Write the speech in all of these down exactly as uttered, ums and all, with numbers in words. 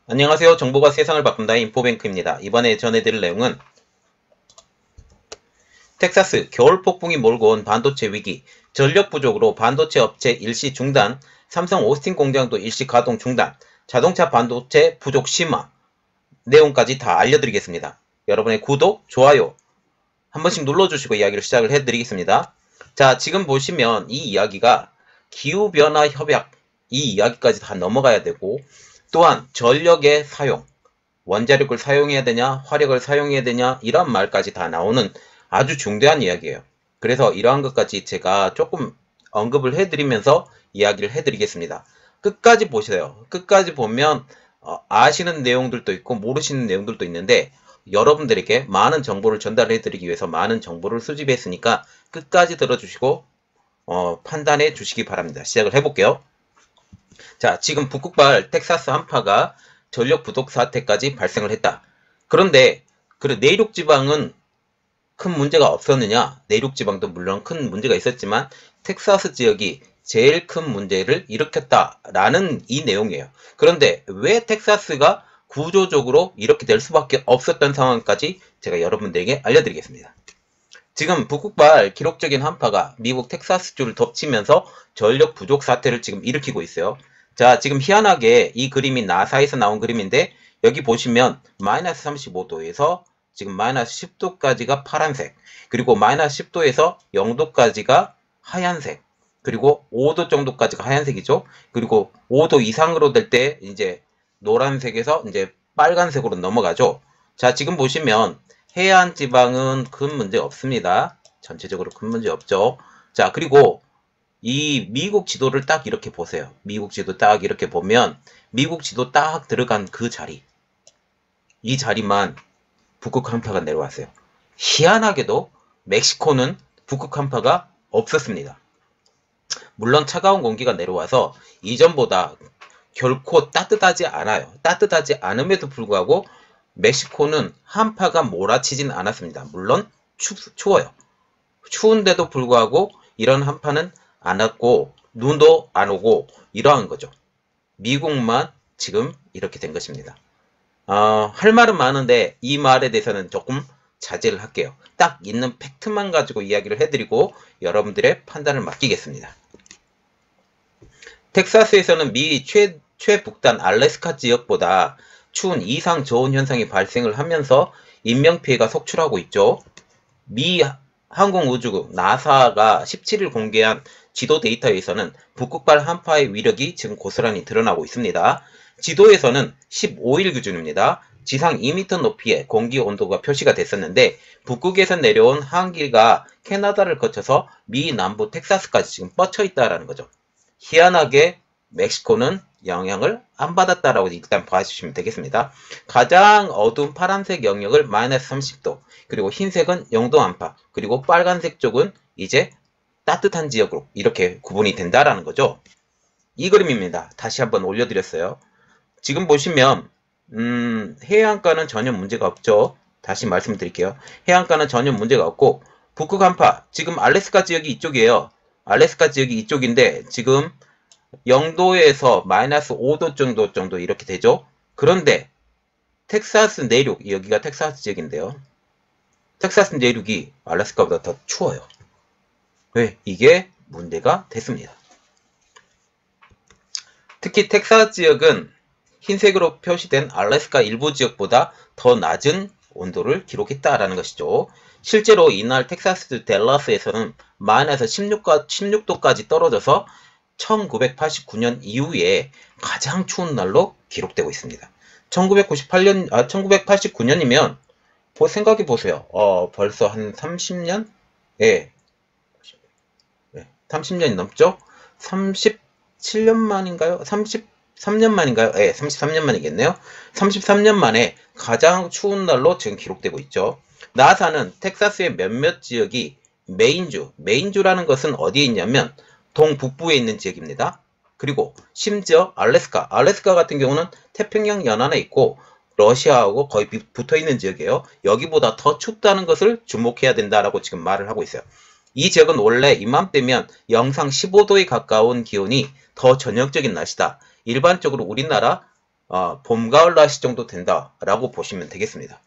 안녕하세요. 정보가 세상을 바꾼다 인포뱅크입니다. 이번에 전해드릴 내용은 텍사스 겨울 폭풍이 몰고 온 반도체 위기, 전력 부족으로 반도체 업체 일시 중단, 삼성 오스틴 공장도 일시 가동 중단, 자동차 반도체 부족 심화 내용까지 다 알려드리겠습니다. 여러분의 구독, 좋아요 한 번씩 눌러주시고 이야기를 시작을 해드리겠습니다. 자, 지금 보시면 이 이야기가 기후변화 협약 이 이야기까지 다 넘어가야 되고, 또한 전력의 사용, 원자력을 사용해야 되냐 화력을 사용해야 되냐 이런 말까지 다 나오는 아주 중대한 이야기예요. 그래서 이러한 것까지 제가 조금 언급을 해드리면서 이야기를 해드리겠습니다. 끝까지 보세요. 끝까지 보면 어, 아시는 내용들도 있고 모르시는 내용들도 있는데, 여러분들에게 많은 정보를 전달해드리기 위해서 많은 정보를 수집했으니까 끝까지 들어주시고 어, 판단해 주시기 바랍니다. 시작을 해볼게요. 자, 지금 북극발 텍사스 한파가 전력 부족 사태까지 발생을 했다. 그런데 그 내륙 지방은 큰 문제가 없었느냐? 내륙 지방도 물론 큰 문제가 있었지만 텍사스 지역이 제일 큰 문제를 일으켰다라는 이 내용이에요. 그런데 왜 텍사스가 구조적으로 이렇게 될 수밖에 없었던 상황까지 제가 여러분들에게 알려드리겠습니다. 지금 북극발 기록적인 한파가 미국 텍사스주를 덮치면서 전력 부족 사태를 지금 일으키고 있어요. 자, 지금 희한하게 이 그림이 나사에서 나온 그림인데, 여기 보시면 마이너스 삼십오 도에서 지금 마이너스 십 도까지가 파란색, 그리고 마이너스 십 도에서 영 도까지가 하얀색, 그리고 오 도 정도까지가 하얀색이죠. 그리고 오 도 이상으로 될 때 이제 노란색에서 이제 빨간색으로 넘어가죠. 자, 지금 보시면 해안 지방은 큰 문제 없습니다. 전체적으로 큰 문제 없죠. 자, 그리고 이 미국 지도를 딱 이렇게 보세요. 미국 지도 딱 이렇게 보면 미국 지도 딱 들어간 그 자리, 이 자리만 북극 한파가 내려왔어요. 희한하게도 멕시코는 북극 한파가 없었습니다. 물론 차가운 공기가 내려와서 이전보다 결코 따뜻하지 않아요. 따뜻하지 않음에도 불구하고 멕시코는 한파가 몰아치진 않았습니다. 물론 추, 추워요. 추운데도 불구하고 이런 한파는 안 왔고 눈도 안 오고 이러한 거죠. 미국만 지금 이렇게 된 것입니다. 어, 할 말은 많은데 이 말에 대해서는 조금 자제를 할게요. 딱 있는 팩트만 가지고 이야기를 해드리고 여러분들의 판단을 맡기겠습니다. 텍사스에서는 미 최, 최북단 알래스카 지역보다 추운 이상 저온 현상이 발생을 하면서 인명피해가 속출하고 있죠. 미 항공우주국 나사가 십칠 일 공개한 지도 데이터에서는 북극발 한파의 위력이 지금 고스란히 드러나고 있습니다. 지도에서는 십오 일 기준입니다. 지상 이 미터 높이의 공기 온도가 표시가 됐었는데, 북극에서 내려온 한기가 캐나다를 거쳐서 미 남부 텍사스까지 지금 뻗쳐 있다라는 거죠. 희한하게 멕시코는 영향을 안 받았다라고 일단 봐주시면 되겠습니다. 가장 어두운 파란색 영역을 마이너스 삼십 도, 그리고 흰색은 영 도 안팎, 그리고 빨간색 쪽은 이제 따뜻한 지역으로 이렇게 구분이 된다라는 거죠. 이 그림입니다. 다시 한번 올려드렸어요. 지금 보시면 음, 해안가는 전혀 문제가 없죠. 다시 말씀드릴게요. 해안가는 전혀 문제가 없고, 북극 한파, 지금 알래스카 지역이 이쪽이에요. 알래스카 지역이 이쪽인데 지금 영 도에서 마이너스 오 도 정도 정도 이렇게 되죠. 그런데 텍사스 내륙, 여기가 텍사스 지역인데요. 텍사스 내륙이 알래스카보다 더 추워요. 왜? 이게 문제가 됐습니다. 특히 텍사스 지역은 흰색으로 표시된 알래스카 일부 지역보다 더 낮은 온도를 기록했다라는 것이죠. 실제로 이날 텍사스 댈러스에서는 마이너스 십육 도까지 떨어져서 천구백팔십구 년 이후에 가장 추운 날로 기록되고 있습니다. 천구백구십팔 년, 아, 천구백팔십구 년이면 생각해 보세요. 어, 벌써 한 삼십 년? 예. 네, 삼십 년이 넘죠? 삼십칠 년 만인가요? 삼십삼 년 만인가요? 예, 삼십삼 년 만이겠네요. 삼십삼 년 만에 가장 추운 날로 지금 기록되고 있죠. 나사는 텍사스의 몇몇 지역이 메인주, 메인주라는 것은 어디에 있냐면 동북부에 있는 지역입니다. 그리고 심지어 알래스카, 알래스카 같은 경우는 태평양 연안에 있고 러시아하고 거의 붙어있는 지역이에요. 여기보다 더 춥다는 것을 주목해야 된다라고 지금 말을 하고 있어요. 이 지역은 원래 이맘때면 영상 십오 도에 가까운 기온이 더 전형적인 날씨다. 일반적으로 우리나라 어, 봄, 가을 날씨 정도 된다라고 보시면 되겠습니다.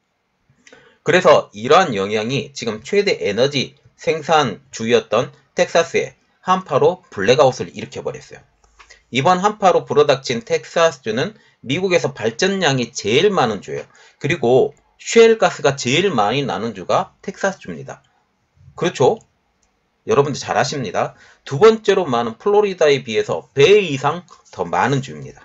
그래서 이러한 영향이 지금 최대 에너지 생산주였던 텍사스에 한파로 블랙아웃을 일으켜버렸어요. 이번 한파로 불어닥친 텍사스주는 미국에서 발전량이 제일 많은 주예요. 그리고 셰일가스가 제일 많이 나는 주가 텍사스주입니다. 그렇죠? 여러분들 잘 아십니다. 두 번째로 많은 플로리다에 비해서 배 이상 더 많은 주입니다.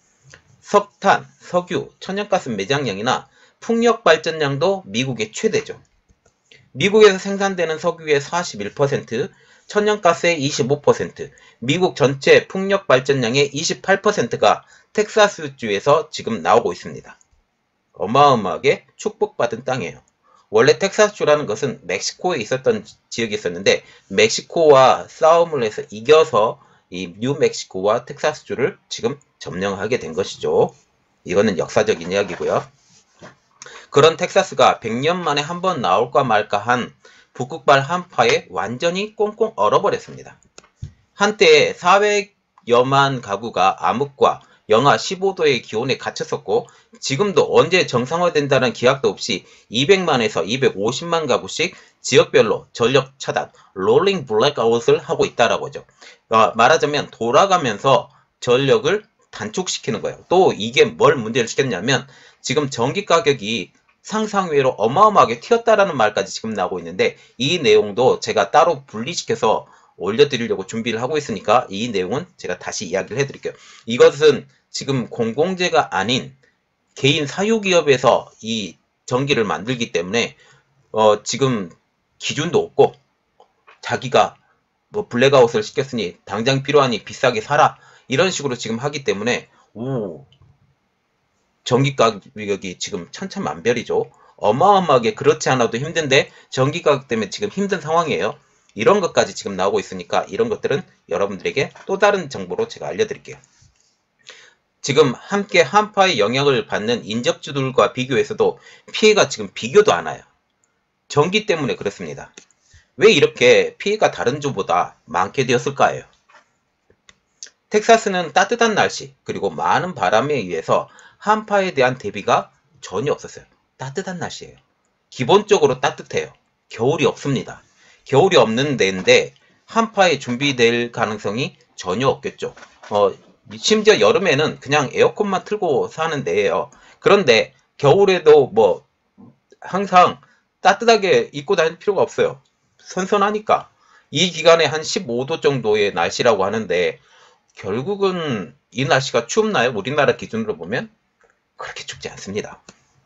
석탄, 석유, 천연가스 매장량이나 풍력 발전량도 미국의 최대죠. 미국에서 생산되는 석유의 사십일 퍼센트, 천연가스의 이십오 퍼센트, 미국 전체 풍력 발전량의 이십팔 퍼센트가 텍사스주에서 지금 나오고 있습니다. 어마어마하게 축복받은 땅이에요. 원래 텍사스주라는 것은 멕시코에 있었던 지역이 있었는데 멕시코와 싸움을 해서 이겨서 이 뉴멕시코와 텍사스주를 지금 점령하게 된 것이죠. 이거는 역사적인 이야기고요. 그런 텍사스가 백 년 만에 한 번 나올까 말까 한 북극발 한파에 완전히 꽁꽁 얼어버렸습니다. 한때 사백여만 가구가 암흑과 영하 십오 도의 기온에 갇혔었고 지금도 언제 정상화된다는 기약도 없이 이백만에서 이백오십만 가구씩 지역별로 전력 차단, 롤링 블랙아웃을 하고 있다라고 하죠. 어, 말하자면 돌아가면서 전력을 단축시키는 거예요. 또 이게 뭘 문제를 시켰냐면 지금 전기 가격이 상상외로 어마어마하게 튀었다라는 말까지 지금 나오고 있는데 이 내용도 제가 따로 분리시켜서 올려드리려고 준비를 하고 있으니까 이 내용은 제가 다시 이야기를 해드릴게요. 이것은 지금 공공재가 아닌 개인 사유기업에서 이 전기를 만들기 때문에 어 지금 기준도 없고 자기가 뭐 블랙아웃을 시켰으니 당장 필요하니 비싸게 사라 이런 식으로 지금 하기 때문에 오 전기 가격이 지금 천차만별이죠. 어마어마하게 그렇지 않아도 힘든데 전기 가격 때문에 지금 힘든 상황이에요. 이런 것까지 지금 나오고 있으니까 이런 것들은 여러분들에게 또 다른 정보로 제가 알려드릴게요. 지금 함께 한파의 영향을 받는 인접주들과 비교해서도 피해가 지금 비교도 안 와요. 전기 때문에 그렇습니다. 왜 이렇게 피해가 다른 주보다 많게 되었을까요? 텍사스는 따뜻한 날씨 그리고 많은 바람에 의해서 한파에 대한 대비가 전혀 없었어요. 따뜻한 날씨예요. 기본적으로 따뜻해요. 겨울이 없습니다. 겨울이 없는 데인데 한파에 준비될 가능성이 전혀 없겠죠. 어, 심지어 여름에는 그냥 에어컨만 틀고 사는 데예요. 그런데 겨울에도 뭐 항상 따뜻하게 입고 다닐 필요가 없어요. 선선하니까. 이 기간에 한 십오 도 정도의 날씨라고 하는데 결국은 이 날씨가 춥나요? 우리나라 기준으로 보면 그렇게 춥지 않습니다.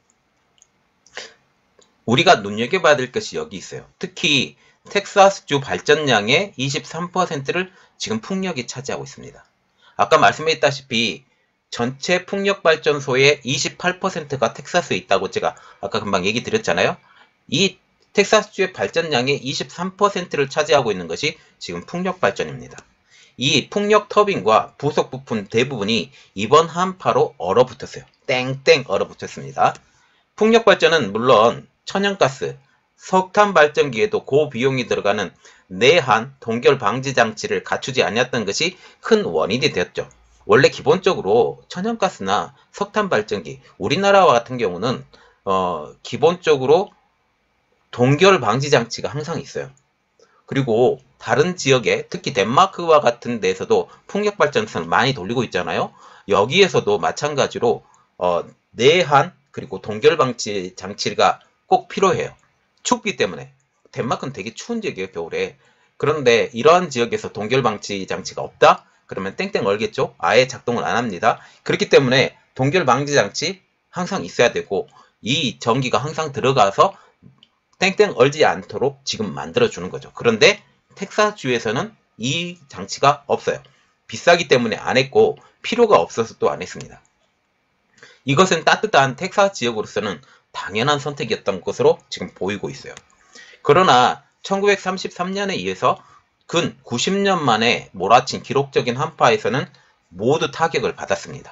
우리가 눈여겨봐야 될 것이 여기 있어요. 특히 텍사스주 발전량의 이십삼 퍼센트를 지금 풍력이 차지하고 있습니다. 아까 말씀했다시피 전체 풍력발전소의 이십팔 퍼센트가 텍사스에 있다고 제가 아까 금방 얘기 드렸잖아요. 이 텍사스주의 발전량의 이십삼 퍼센트를 차지하고 있는 것이 지금 풍력발전입니다. 이 풍력 터빈과 부속 부품 대부분이 이번 한파로 얼어붙었어요. 땡땡 얼어붙었습니다. 풍력 발전은 물론 천연가스, 석탄 발전기에도 고비용이 들어가는 내한 동결 방지 장치를 갖추지 않았던 것이 큰 원인이 되었죠. 원래 기본적으로 천연가스나 석탄 발전기, 우리나라와 같은 경우는 어, 기본적으로 동결 방지 장치가 항상 있어요. 그리고 다른 지역에 특히 덴마크와 같은 데에서도 풍력 발전선을 많이 돌리고 있잖아요. 여기에서도 마찬가지로 어, 내한 그리고 동결 방지 장치가 꼭 필요해요. 춥기 때문에. 덴마크는 되게 추운 지역이에요, 겨울에. 그런데 이러한 지역에서 동결 방지 장치가 없다? 그러면 땡땡 얼겠죠? 아예 작동을 안 합니다. 그렇기 때문에 동결 방지 장치 항상 있어야 되고 이 전기가 항상 들어가서 땡땡 얼지 않도록 지금 만들어주는 거죠. 그런데 텍사스주에서는 이 장치가 없어요. 비싸기 때문에 안 했고 필요가 없어서 또 안 했습니다. 이것은 따뜻한 텍사스 지역으로서는 당연한 선택이었던 것으로 지금 보이고 있어요. 그러나 천구백삼십삼 년에 의해서 근 구십 년 만에 몰아친 기록적인 한파에서는 모두 타격을 받았습니다.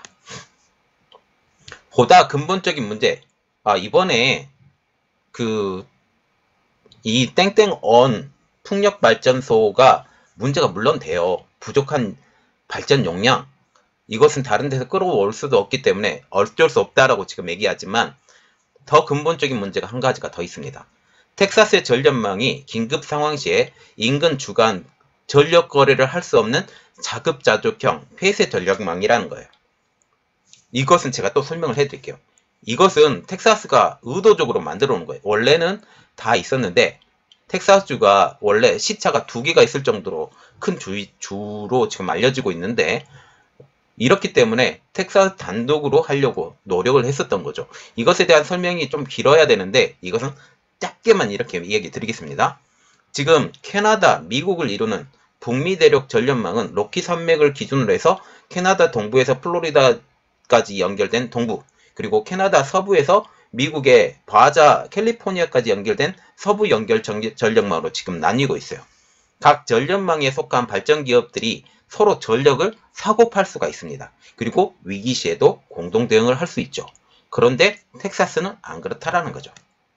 보다 근본적인 문제, 아, 이번에 그 이 땡땡언 풍력발전소가 문제가 물론 돼요. 부족한 발전 용량, 이것은 다른 데서 끌어올 수도 없기 때문에 어쩔 수 없다라고 지금 얘기하지만 더 근본적인 문제가 한 가지가 더 있습니다. 텍사스의 전력망이 긴급 상황 시에 인근 주간 전력 거래를 할 수 없는 자급자족형 폐쇄 전력망이라는 거예요. 이것은 제가 또 설명을 해드릴게요. 이것은 텍사스가 의도적으로 만들어 놓은 거예요. 원래는 다 있었는데 텍사스주가 원래 시차가 두 개가 있을 정도로 큰 주, 주로 지금 알려지고 있는데 이렇기 때문에 텍사스 단독으로 하려고 노력을 했었던 거죠. 이것에 대한 설명이 좀 길어야 되는데 이것은 짧게만 이렇게 얘기 드리겠습니다. 지금 캐나다, 미국을 이루는 북미 대륙 전력망은 로키 산맥을 기준으로 해서 캐나다 동부에서 플로리다까지 연결된 동부, 그리고 캐나다 서부에서 미국의 바자, 캘리포니아까지 연결된 서부 연결 전력망으로 지금 나뉘고 있어요. 각 전력망에 속한 발전 기업들이 서로 전력을 사고 팔 수가 있습니다. 그리고 위기 시에도 공동 대응을 할 수 있죠. 그런데 텍사스는 안 그렇다라는 거죠.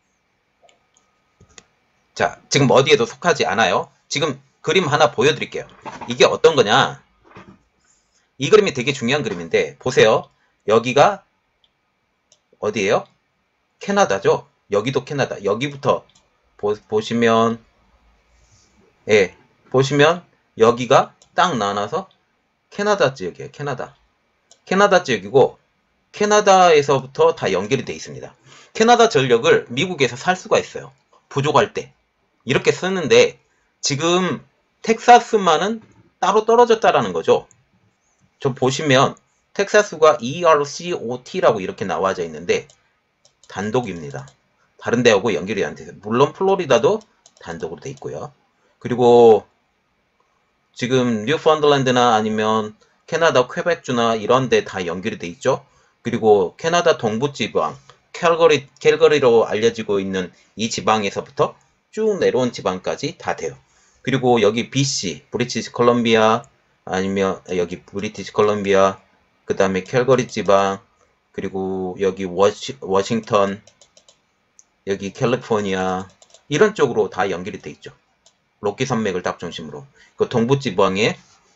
자, 지금 어디에도 속하지 않아요. 지금 그림 하나 보여드릴게요. 이게 어떤 거냐? 이 그림이 되게 중요한 그림인데 보세요. 여기가 어디예요? 캐나다죠. 여기도 캐나다. 여기부터 보, 보시면 예, 보시면 여기가 딱 나눠서 캐나다 지역이에요. 캐나다. 캐나다 지역이고 캐나다에서부터 다 연결이 되어 있습니다. 캐나다 전력을 미국에서 살 수가 있어요. 부족할 때. 이렇게 쓰는데 지금 텍사스만은 따로 떨어졌다라는 거죠. 저 보시면 텍사스가 이알씨오티라고 이렇게 나와져 있는데 단독입니다. 다른 데하고 연결이 안 돼요. 물론 플로리다도 단독으로 돼 있고요. 그리고 지금 뉴펀들랜드나 아니면 캐나다 퀘벡주나 이런 데 다 연결이 돼 있죠. 그리고 캐나다 동부지방 캘거리, 캘거리로 알려지고 있는 이 지방에서부터 쭉 내려온 지방까지 다 돼요. 그리고 여기 비씨, 브리티시 컬럼비아, 아니면 여기 브리티시 컬럼비아, 그 다음에 캘거리 지방, 그리고 여기 워시, 워싱턴, 여기 캘리포니아, 이런 쪽으로 다 연결이 돼 있죠. 로키 산맥을 딱 중심으로. 그 동부 지방에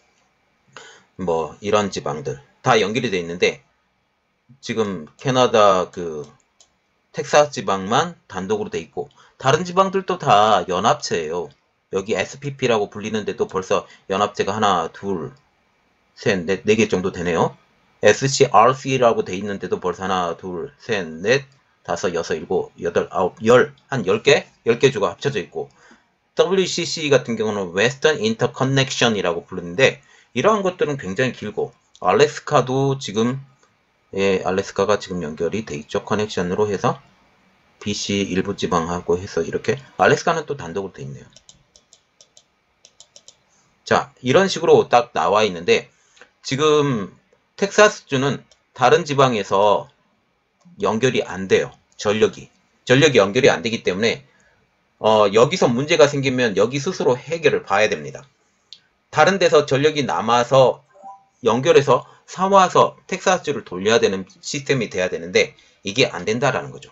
뭐 이런 지방들 다 연결이 돼 있는데 지금 캐나다 그 텍사스 지방만 단독으로 돼 있고 다른 지방들도 다 연합체예요. 여기 에스피피라고 불리는데도 벌써 연합체가 하나, 둘, 셋, 넷, 네 개 정도 되네요. 에스씨알씨라고 돼 있는데도 벌써 하나, 둘, 셋, 넷, 다섯, 여섯, 일곱, 여덟, 아홉, 열, 한 열 개? 열 개 주가 합쳐져 있고 더블유씨씨 같은 경우는 웨스턴 인터커넥션이라고 부르는데 이러한 것들은 굉장히 길고 알래스카도 지금 예, 알래스카가 지금 연결이 돼 있죠. 커넥션으로 해서 비씨 일부 지방하고 해서 이렇게 알래스카는 또 단독으로 돼 있네요. 자, 이런 식으로 딱 나와 있는데 지금 텍사스주는 다른 지방에서 연결이 안 돼요. 전력이. 전력이 연결이 안 되기 때문에 어, 여기서 문제가 생기면 여기 스스로 해결을 봐야 됩니다. 다른 데서 전력이 남아서 연결해서 사와서 텍사스주를 돌려야 되는 시스템이 돼야 되는데 이게 안 된다라는 거죠.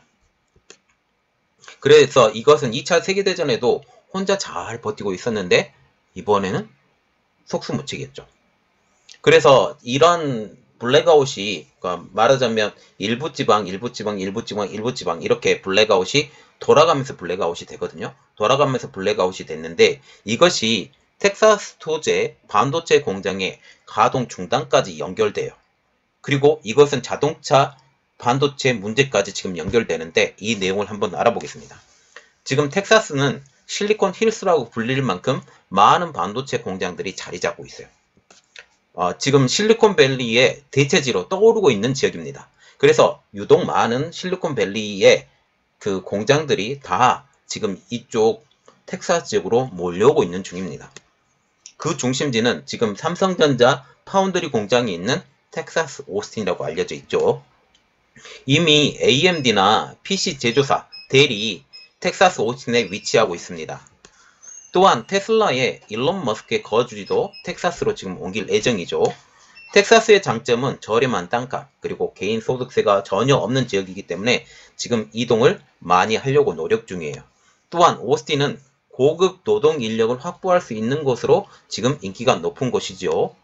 그래서 이것은 이 차 세계대전에도 혼자 잘 버티고 있었는데 이번에는 속수무책이었죠. 그래서 이런 블랙아웃이 그러니까 말하자면 일부 지방, 일부 지방, 일부 지방, 일부 지방 이렇게 블랙아웃이 돌아가면서 블랙아웃이 되거든요. 돌아가면서 블랙아웃이 됐는데 이것이 텍사스 토제 반도체 공장의 가동 중단까지 연결돼요. 그리고 이것은 자동차 반도체 문제까지 지금 연결되는데 이 내용을 한번 알아보겠습니다. 지금 텍사스는 실리콘 힐스라고 불릴 만큼 많은 반도체 공장들이 자리 잡고 있어요. 어, 지금 실리콘밸리의 대체지로 떠오르고 있는 지역입니다. 그래서 유독 많은 실리콘밸리의 그 공장들이 다 지금 이쪽 텍사스 지역으로 몰려오고 있는 중입니다. 그 중심지는 지금 삼성전자 파운드리 공장이 있는 텍사스 오스틴이라고 알려져 있죠. 이미 에이엠디나 피씨 제조사, 델이 텍사스 오스틴에 위치하고 있습니다. 또한 테슬라의 일론 머스크의 거주지도 텍사스로 지금 옮길 예정이죠. 텍사스의 장점은 저렴한 땅값, 그리고 개인 소득세가 전혀 없는 지역이기 때문에 지금 이동을 많이 하려고 노력 중이에요. 또한 오스틴은 고급 노동 인력을 확보할 수 있는 곳으로 지금 인기가 높은 곳이죠.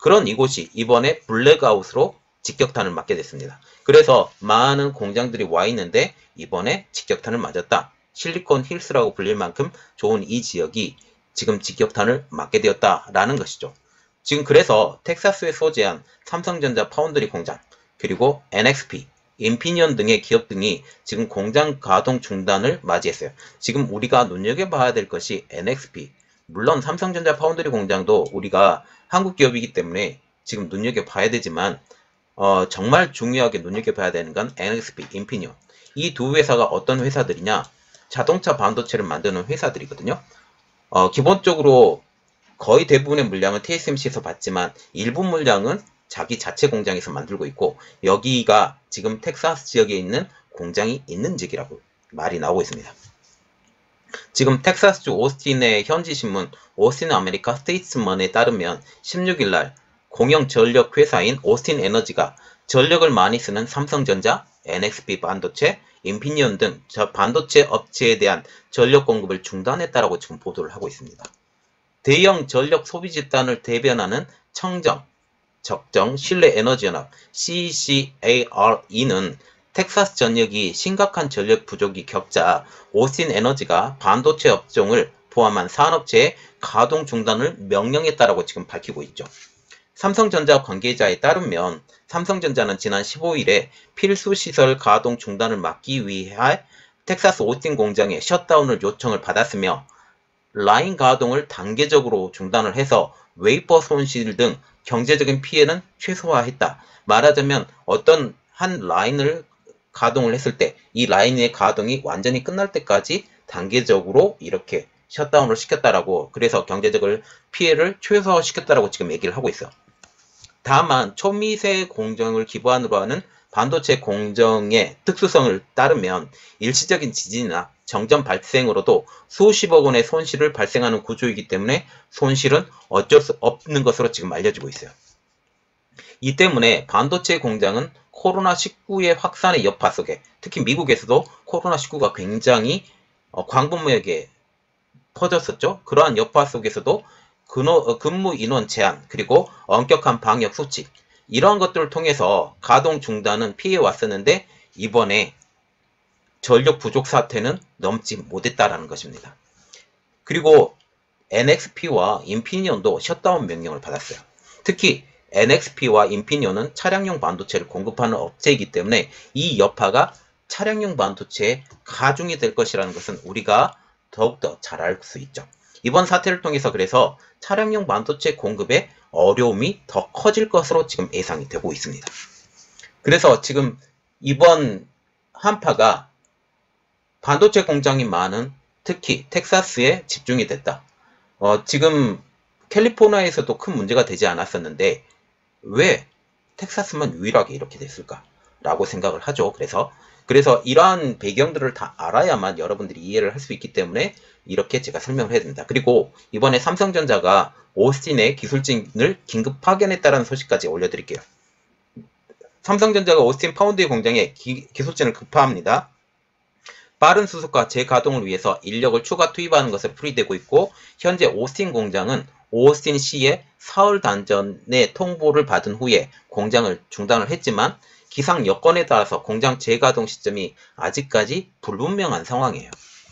그런 이곳이 이번에 블랙아웃으로 직격탄을 맞게 됐습니다. 그래서 많은 공장들이 와 있는데 이번에 직격탄을 맞았다. 실리콘 힐스라고 불릴 만큼 좋은 이 지역이 지금 직격탄을 맞게 되었다라는 것이죠. 지금 그래서 텍사스에 소재한 삼성전자 파운드리 공장, 그리고 엔엑스피, 인피니언 등의 기업 등이 지금 공장 가동 중단을 맞이했어요. 지금 우리가 눈여겨봐야 될 것이 엔엑스피, 물론 삼성전자 파운드리 공장도 우리가 한국 기업이기 때문에 지금 눈여겨봐야 되지만 어, 정말 중요하게 눈여겨봐야 되는 건 엔엑스피, 인피니언. 이 두 회사가 어떤 회사들이냐? 자동차 반도체를 만드는 회사들이거든요. 어, 기본적으로 거의 대부분의 물량은 티에스엠씨에서 받지만 일부 물량은 자기 자체 공장에서 만들고 있고, 여기가 지금 텍사스 지역에 있는 공장이 있는 지역이라고 말이 나오고 있습니다. 지금 텍사스주 오스틴의 현지신문 오스틴 아메리카 스테이츠먼에 따르면 십육 일 날 공영 전력 회사인 오스틴 에너지가 전력을 많이 쓰는 삼성전자, 엔엑스피 반도체, 인피니언 등 반도체 업체에 대한 전력 공급을 중단했다라고 지금 보도를 하고 있습니다. 대형 전력 소비 집단을 대변하는 청정, 적정 신뢰 에너지 연합 씨씨에이알이는 텍사스 전역이 심각한 전력 부족이 겪자 오스틴 에너지가 반도체 업종을 포함한 산업체의 가동 중단을 명령했다라고 지금 밝히고 있죠. 삼성전자 관계자에 따르면 삼성전자는 지난 십오 일에 필수 시설 가동 중단을 막기 위해 텍사스 오스틴 공장에 셧다운을 요청을 받았으며 라인 가동을 단계적으로 중단을 해서 웨이퍼 손실 등 경제적인 피해는 최소화했다. 말하자면 어떤 한 라인을 가동을 했을 때 이 라인의 가동이 완전히 끝날 때까지 단계적으로 이렇게 셧다운을 시켰다라고, 그래서 경제적인 피해를 최소화시켰다라고 지금 얘기를 하고 있어요. 다만 초미세 공정을 기반으로 하는 반도체 공정의 특수성을 따르면 일시적인 지진이나 정전 발생으로도 수십억 원의 손실을 발생하는 구조이기 때문에 손실은 어쩔 수 없는 것으로 지금 알려지고 있어요. 이 때문에 반도체 공장은 코로나 십구의 확산의 여파 속에, 특히 미국에서도 코로나 십구가 굉장히 광범위하게 퍼졌었죠. 그러한 여파 속에서도 근무 인원 제한, 그리고 엄격한 방역 수칙, 이러한 것들을 통해서 가동 중단은 피해 왔었는데 이번에 전력 부족 사태는 넘지 못했다라는 것입니다. 그리고 엔엑스피와 인피니언도 셧다운 명령을 받았어요. 특히 엔엑스피와 인피니언은 차량용 반도체를 공급하는 업체이기 때문에 이 여파가 차량용 반도체에 가중이 될 것이라는 것은 우리가 더욱더 잘 알 수 있죠. 이번 사태를 통해서 그래서 차량용 반도체 공급에 어려움이 더 커질 것으로 지금 예상이 되고 있습니다. 그래서 지금 이번 한파가 반도체 공장이 많은 특히 텍사스에 집중이 됐다. 어, 지금 캘리포니아에서도 큰 문제가 되지 않았었는데 왜 텍사스만 유일하게 이렇게 됐을까? 라고 생각을 하죠. 그래서 그래서 이러한 배경들을 다 알아야만 여러분들이 이해를 할 수 있기 때문에 이렇게 제가 설명을 해야 됩니다. 그리고 이번에 삼성전자가 오스틴에 기술진을 긴급 파견했다는 소식까지 올려드릴게요. 삼성전자가 오스틴 파운드리 공장에 기, 기술진을 급파합니다. 빠른 수습과 재가동을 위해서 인력을 추가 투입하는 것에 풀이되고 있고, 현재 오스틴 공장은 오스틴시의 사흘 단전의 통보를 받은 후에 공장을 중단을 했지만 기상 여건에 따라서 공장 재가동 시점이 아직까지 불분명한 상황이에요.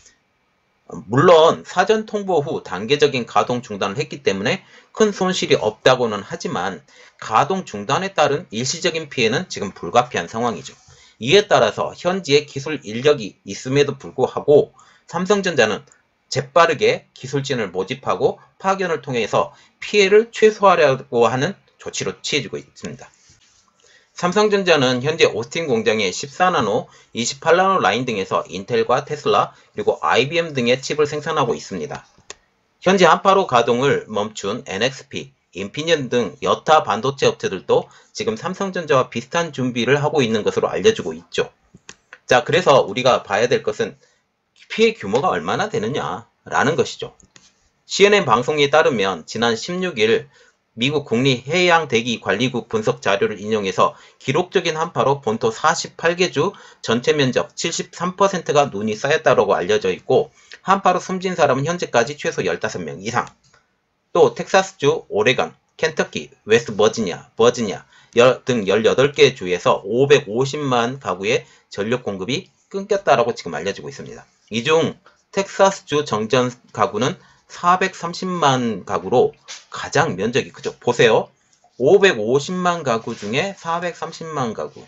물론 사전 통보 후 단계적인 가동 중단을 했기 때문에 큰 손실이 없다고는 하지만 가동 중단에 따른 일시적인 피해는 지금 불가피한 상황이죠. 이에 따라서 현지에 기술 인력이 있음에도 불구하고 삼성전자는 재빠르게 기술진을 모집하고 파견을 통해서 피해를 최소화하려고 하는 조치로 취해지고 있습니다. 삼성전자는 현재 오스틴 공장에 십사 나노, 이십팔 나노 라인 등에서 인텔과 테슬라 그리고 아이비엠 등의 칩을 생산하고 있습니다. 현재 한파로 가동을 멈춘 엔엑스피, 인피니언 등 여타 반도체 업체들도 지금 삼성전자와 비슷한 준비를 하고 있는 것으로 알려지고 있죠. 자, 그래서 우리가 봐야 될 것은 피해 규모가 얼마나 되느냐라는 것이죠. 씨엔엔 방송에 따르면 지난 십육 일 미국 국립해양대기관리국 분석 자료를 인용해서 기록적인 한파로 본토 사십팔 개 주 전체 면적 칠십삼 퍼센트가 눈이 쌓였다고 알려져 있고, 한파로 숨진 사람은 현재까지 최소 십오 명 이상, 또 텍사스주, 오레건, 켄터키, 웨스트 버지니아, 버지니아 등 열여덟 개 주에서 오백오십만 가구의 전력 공급이 끊겼다라고 지금 알려지고 있습니다. 이 중 텍사스주 정전 가구는 사백삼십만 가구로 가장 면적이 크죠. 보세요. 오백오십만 가구 중에 사백삼십만 가구.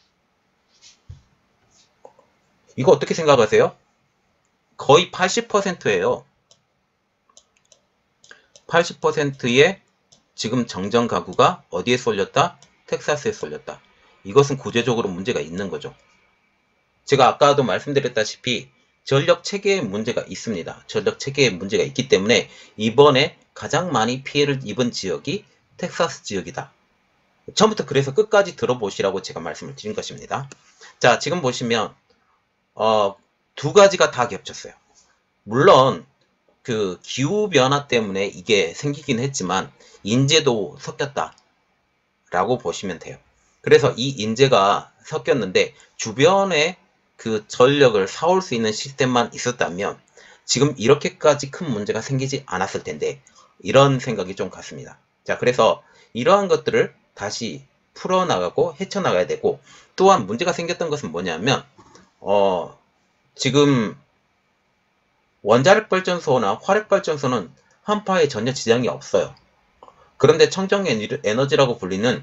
이거 어떻게 생각하세요? 거의 팔십 퍼센트예요. 팔십 퍼센트의 지금 정전 가구가 어디에 쏠렸다? 텍사스에 쏠렸다. 이것은 구조적으로 문제가 있는 거죠. 제가 아까도 말씀드렸다시피 전력 체계에 문제가 있습니다. 전력 체계에 문제가 있기 때문에 이번에 가장 많이 피해를 입은 지역이 텍사스 지역이다. 처음부터 그래서 끝까지 들어보시라고 제가 말씀을 드린 것입니다. 자, 지금 보시면 어, 두 가지가 다 겹쳤어요. 물론 그 기후변화 때문에 이게 생기긴 했지만 인재도 섞였다 라고 보시면 돼요. 그래서 이 인재가 섞였는데 주변에 그 전력을 사올 수 있는 시스템만 있었다면 지금 이렇게까지 큰 문제가 생기지 않았을 텐데, 이런 생각이 좀 같습니다. 자, 그래서 이러한 것들을 다시 풀어나가고 헤쳐나가야 되고, 또한 문제가 생겼던 것은 뭐냐면 어 지금 원자력발전소나 화력발전소는 한파에 전혀 지장이 없어요. 그런데 청정에너지라고 불리는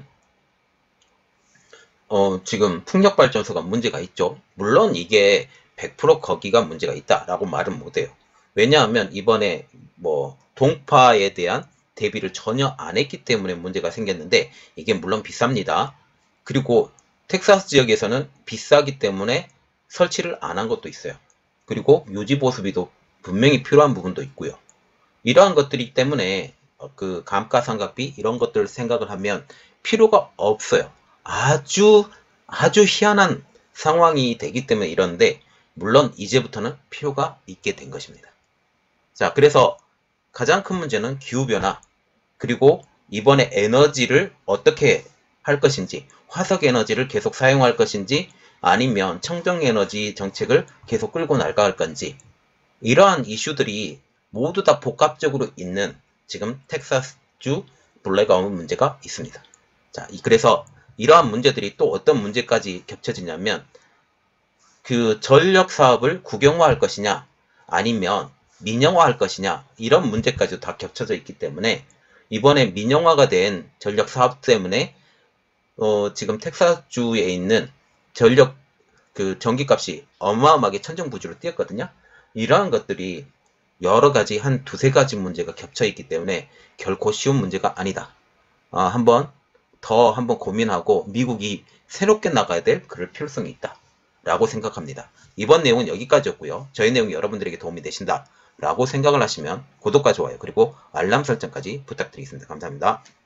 어, 지금 풍력발전소가 문제가 있죠. 물론 이게 백 퍼센트 거기가 문제가 있다라고 말은 못해요. 왜냐하면 이번에 뭐 동파에 대한 대비를 전혀 안 했기 때문에 문제가 생겼는데, 이게 물론 비쌉니다. 그리고 텍사스 지역에서는 비싸기 때문에 설치를 안 한 것도 있어요. 그리고 유지보수비도 분명히 필요한 부분도 있고요. 이러한 것들이 때문에 그 감가상각비 이런 것들을 생각을 하면 필요가 없어요. 아주 아주 희한한 상황이 되기 때문에 이러는데, 물론 이제부터는 필요가 있게 된 것입니다. 자, 그래서 가장 큰 문제는 기후변화, 그리고 이번에 에너지를 어떻게 할 것인지, 화석에너지를 계속 사용할 것인지 아니면 청정에너지 정책을 계속 끌고 나갈 건지, 이러한 이슈들이 모두 다 복합적으로 있는 지금 텍사스주 블랙아웃 문제가 있습니다. 자, 그래서 이러한 문제들이 또 어떤 문제까지 겹쳐지냐면, 그 전력 사업을 국영화할 것이냐 아니면 민영화할 것이냐, 이런 문제까지도 다 겹쳐져 있기 때문에 이번에 민영화가 된 전력 사업 때문에 어, 지금 텍사스주에 있는 전력 그 전기값이 어마어마하게 천정부지로 뛰었거든요. 이러한 것들이 여러 가지 한 두세 가지 문제가 겹쳐 있기 때문에 결코 쉬운 문제가 아니다. 아, 한번 더 한번 고민하고 미국이 새롭게 나가야 될 그럴 필요성이 있다 라고 생각합니다. 이번 내용은 여기까지였고요. 저희 내용이 여러분들에게 도움이 되신다 라고 생각을 하시면 구독과 좋아요 그리고 알람 설정까지 부탁드리겠습니다. 감사합니다.